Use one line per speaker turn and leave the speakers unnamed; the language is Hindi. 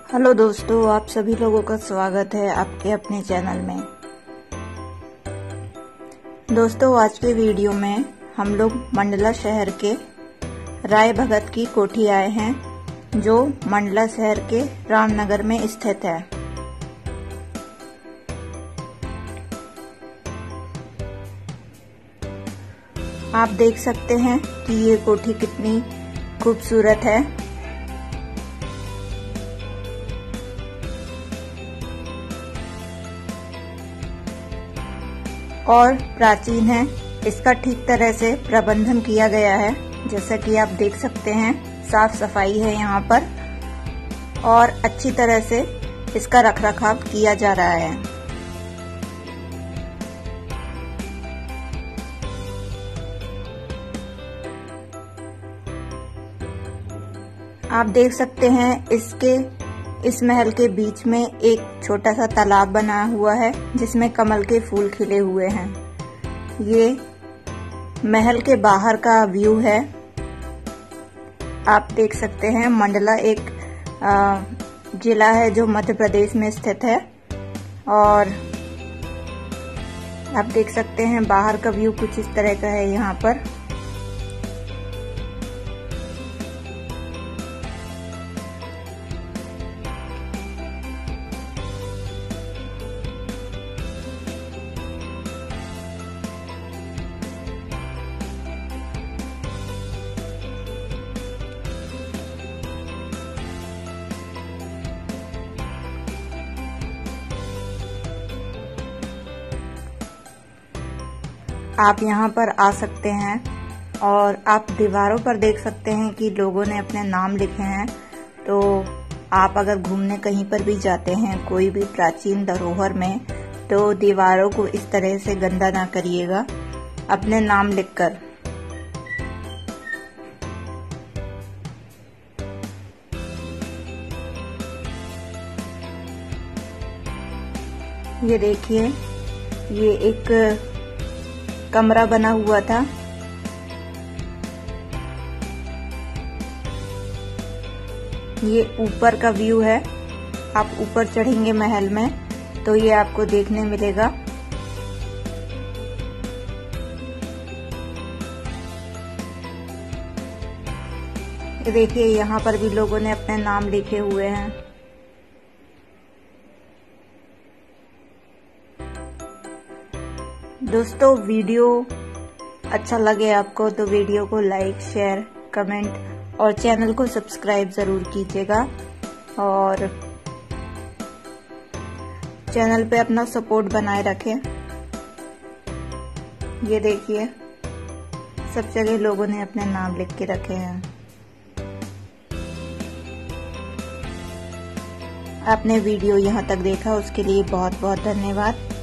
हेलो दोस्तों, आप सभी लोगों का स्वागत है आपके अपने चैनल में। दोस्तों, आज के वीडियो में हम लोग मंडला शहर के राय भगत की कोठी आए हैं, जो मंडला शहर के रामनगर में स्थित है। आप देख सकते हैं कि ये कोठी कितनी खूबसूरत है और प्राचीन है। इसका ठीक तरह से प्रबंधन किया गया है, जैसा कि आप देख सकते हैं। साफ सफाई है यहाँ पर और अच्छी तरह से इसका रखरखाव किया जा रहा है। आप देख सकते हैं इस महल के बीच में एक छोटा सा तालाब बना हुआ है, जिसमें कमल के फूल खिले हुए हैं। ये महल के बाहर का व्यू है। आप देख सकते हैं मंडला एक जिला है जो मध्य प्रदेश में स्थित है और आप देख सकते हैं बाहर का व्यू कुछ इस तरह का है यहाँ पर। आप यहाँ पर आ सकते हैं और आप दीवारों पर देख सकते हैं कि लोगों ने अपने नाम लिखे हैं। तो आप अगर घूमने कहीं पर भी जाते हैं कोई भी प्राचीन धरोहर में, तो दीवारों को इस तरह से गंदा ना करिएगा अपने नाम लिखकर। ये देखिए, ये एक कमरा बना हुआ था। ये ऊपर का व्यू है। आप ऊपर चढ़ेंगे महल में तो ये आपको देखने मिलेगा। ये देखिए, यहाँ पर भी लोगों ने अपने नाम लिखे हुए हैं। दोस्तों, वीडियो अच्छा लगे आपको तो वीडियो को लाइक, शेयर, कमेंट और चैनल को सब्सक्राइब जरूर कीजिएगा और चैनल पे अपना सपोर्ट बनाए रखें। ये देखिए, सब जगह लोगों ने अपने नाम लिख के रखे हैं। आपने वीडियो यहाँ तक देखा उसके लिए बहुत बहुत धन्यवाद।